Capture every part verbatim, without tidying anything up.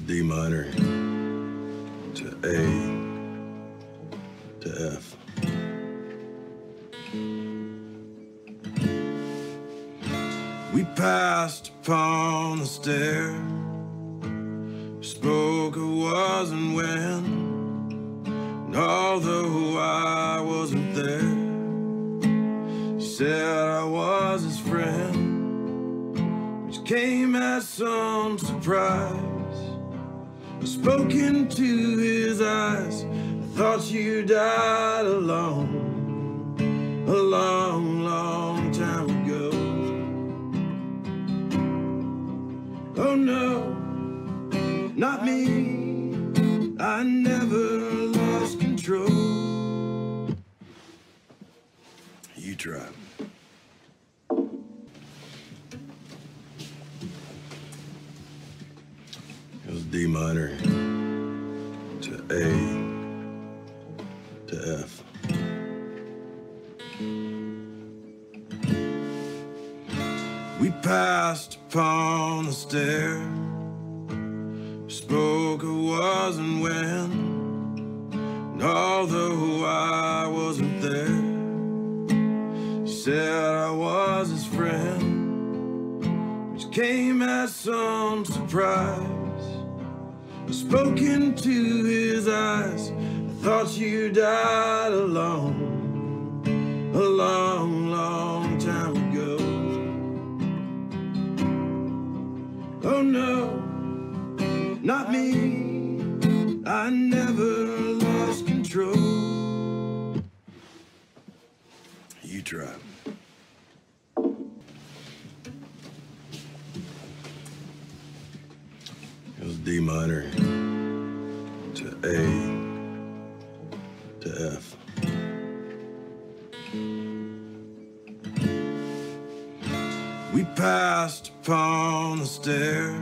D minor to A to F. We passed upon the stair, spoke of was and when, and although I wasn't there, he said I was his friend, which came as some surprise. I spoke into his eyes, I thought you died alone, a long, long time ago. Oh no, not me, I never lost control. You try. It was D minor to A to F. We passed upon the stair, spoke of was and when, and although I wasn't there, he said I was his friend, which came as some surprise. I spoke into his eyes, I thought you died alone, a long, long time ago. Oh no, not me, I never lost control. You try. It was D minor to A to F. We passed upon the stair,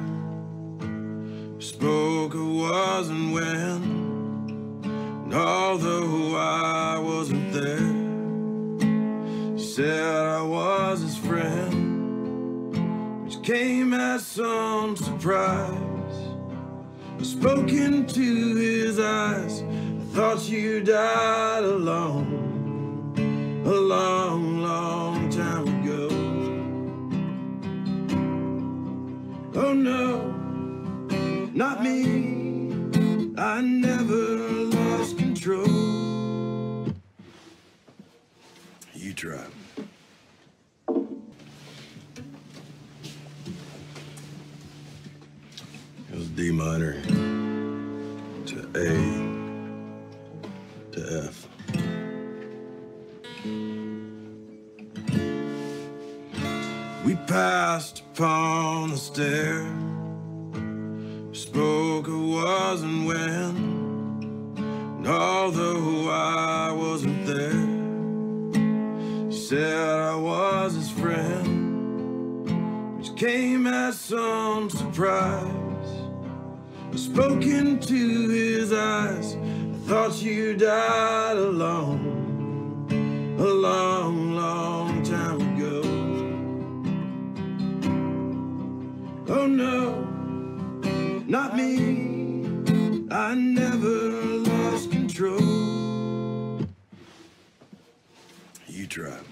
spoke of was and when, and although I wasn't there, he said I was his friend, which came as some surprise. I spoke into his eyes, I thought you died alone, a long, long time ago. Oh no, not me, I never lost control. You try. It was D minor to A to F. We passed upon the stair, spoke of was and when, and although I wasn't there, he said I was his friend, which came as some surprise. I spoke into his eyes, I thought you died alone, a long, long time ago. Oh no, not me, I never lost control. You try.